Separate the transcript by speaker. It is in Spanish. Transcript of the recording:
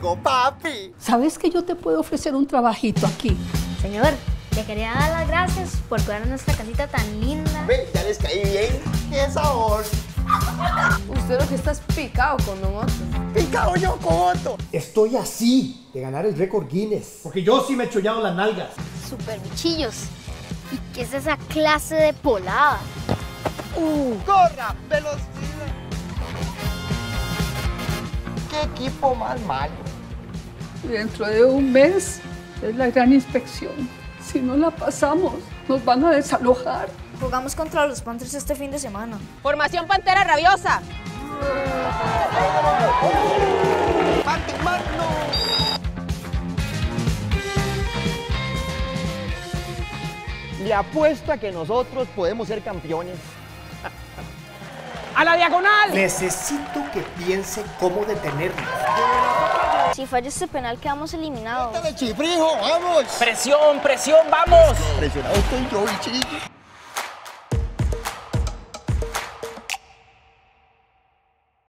Speaker 1: llegó papi.
Speaker 2: ¿Sabes que yo te puedo ofrecer un trabajito aquí?
Speaker 3: Señor, le quería dar las gracias por cuidar nuestra casita tan linda.
Speaker 1: Ve, ya les caí bien. ¡Qué sabor!
Speaker 4: Usted lo que está es picado con Don Otto.
Speaker 1: Picado yo con Otto.
Speaker 5: Estoy así de ganar el récord Guinness.
Speaker 6: Porque yo sí me he chollado las nalgas.
Speaker 3: Super bichillos. ¿Y qué es esa clase de polada?
Speaker 1: ¡Corra! ¡Velocidad! ¡Qué equipo más malo!
Speaker 2: Dentro de un mes es la gran inspección. Si no la pasamos, nos van a desalojar.
Speaker 3: Jugamos contra los Panthers este fin de semana.
Speaker 4: Formación Pantera Rabiosa.
Speaker 1: ¡Martin Magno! Le apuesto a que nosotros podemos ser campeones.
Speaker 4: ¡A la diagonal!
Speaker 5: Necesito que piense cómo detenerlo.
Speaker 3: Si falla este penal, quedamos eliminados.
Speaker 1: ¡Dale, chifrijo! ¡Vamos!
Speaker 6: ¡Presión, presión, vamos!
Speaker 1: Presionado estoy yo, bichillo.